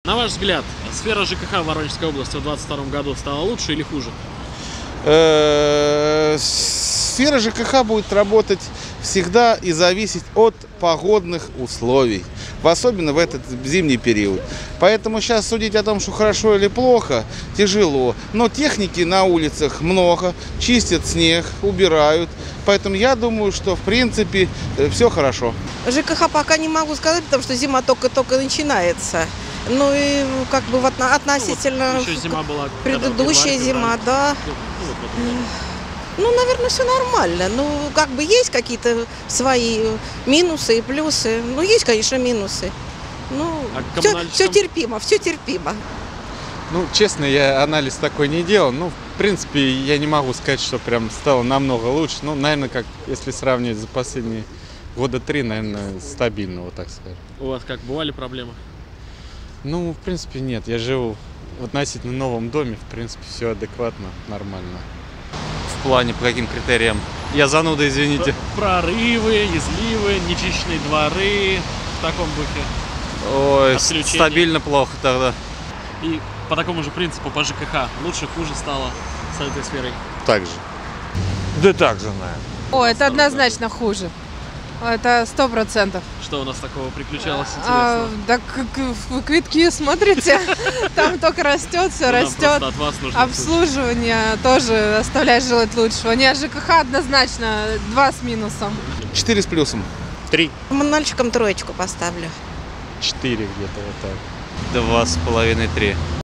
На ваш взгляд, сфера ЖКХ в Воронежской области в 2022 году стала лучше или хуже? Сфера ЖКХ будет работать всегда и зависеть от погодных условий, особенно в этот зимний период. Поэтому сейчас судить о том, что хорошо или плохо, тяжело. Но техники на улицах много, чистят снег, убирают. Поэтому я думаю, что в принципе все хорошо. ЖКХ пока не могу сказать, потому что зима только-только начинается. Ну и как бы относительно Ну, вот еще зима была, предыдущая зима, да. Ну, наверное, все нормально. Ну, как бы есть какие-то свои минусы и плюсы. Ну, есть, конечно, минусы. Ну, все терпимо, все терпимо. Ну, честно, я анализ такой не делал. Ну, в принципе, я не могу сказать, что прям стало намного лучше. Ну, наверное, как если сравнивать за последние года 3, наверное, стабильно, вот так скажем. У вас как, бывали проблемы? Ну, в принципе, нет. Я живу в относительно новом доме, в принципе, все адекватно, нормально. В плане по каким критериям? Я зануда, извините. Прорывы, изливы, нечищенные дворы, в таком духе. Ой, Отключение. стабильно плохо тогда. И по такому же принципу, по ЖКХ, лучше, хуже стало с этой сферой? Так же. Да так же, наверное. О, это однозначно хуже. Это 100%. Что у нас такого приключалось интересного? Да вы квитки смотрите, там только растет, все Ну, нам растет. просто от вас нужно Обслуживание тоже оставляет желать лучшего. Не, ЖКХ однозначно 2 с минусом. 4 с плюсом. 3, Мальчикам 3 поставлю. 4 где-то вот так. 2,5-3.